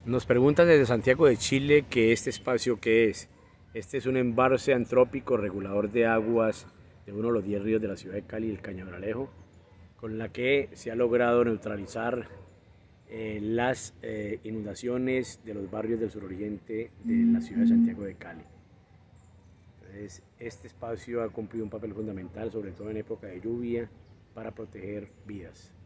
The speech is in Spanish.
Nos preguntan desde Santiago de Chile que este espacio ¿qué es? Este es un embalse antrópico regulador de aguas de uno de los 10 ríos de la ciudad de Cali, el Cañabralejo, con la que se ha logrado neutralizar las inundaciones de los barrios del suroriente de la ciudad de Santiago de Cali. Entonces, este espacio ha cumplido un papel fundamental, sobre todo en época de lluvia, para proteger vidas.